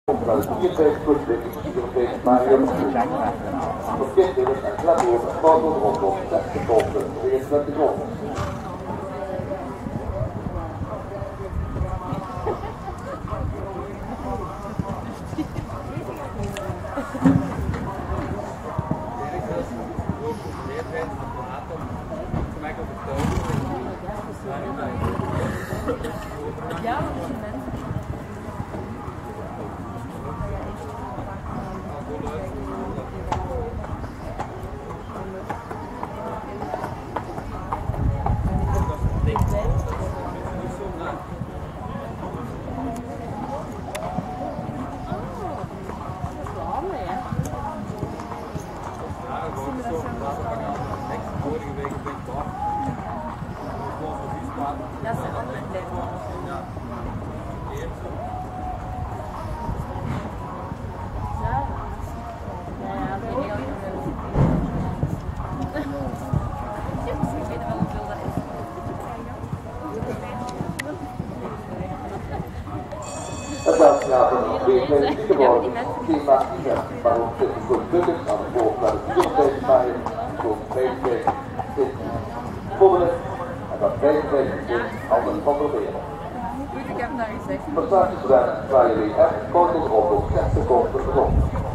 Waarom zit ik goed bukken aan de voorkant deze maaien, voor PVV zit volgende en dat PVV zit handen van proberen. Goed, ik heb daar gezegd. Prestatiesrennen waar jullie echt kort op 6 seconden begonnen.